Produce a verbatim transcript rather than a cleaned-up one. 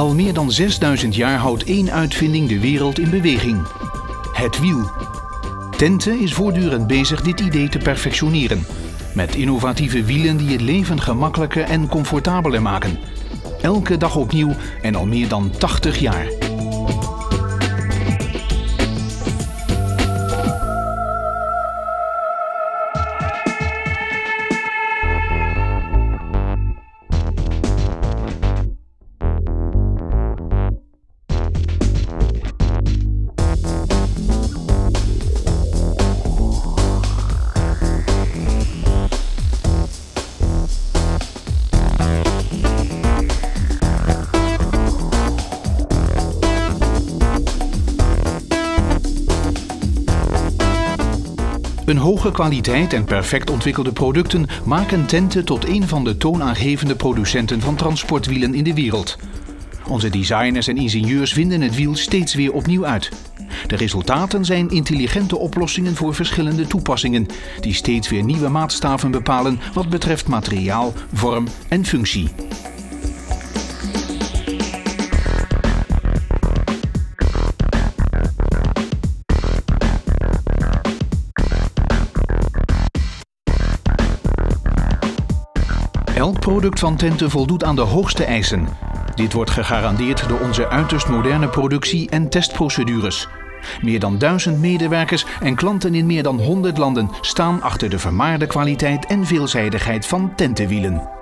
Al meer dan zesduizend jaar houdt één uitvinding de wereld in beweging: het wiel. Tente is voortdurend bezig dit idee te perfectioneren, met innovatieve wielen die het leven gemakkelijker en comfortabeler maken. Elke dag opnieuw en al meer dan tachtig jaar. Een hoge kwaliteit en perfect ontwikkelde producten maken Tente tot een van de toonaangevende producenten van transportwielen in de wereld. Onze designers en ingenieurs vinden het wiel steeds weer opnieuw uit. De resultaten zijn intelligente oplossingen voor verschillende toepassingen, die steeds weer nieuwe maatstaven bepalen wat betreft materiaal, vorm en functie. Elk product van Tente voldoet aan de hoogste eisen. Dit wordt gegarandeerd door onze uiterst moderne productie- en testprocedures. Meer dan duizend medewerkers en klanten in meer dan honderd landen staan achter de vermaarde kwaliteit en veelzijdigheid van Tentewielen.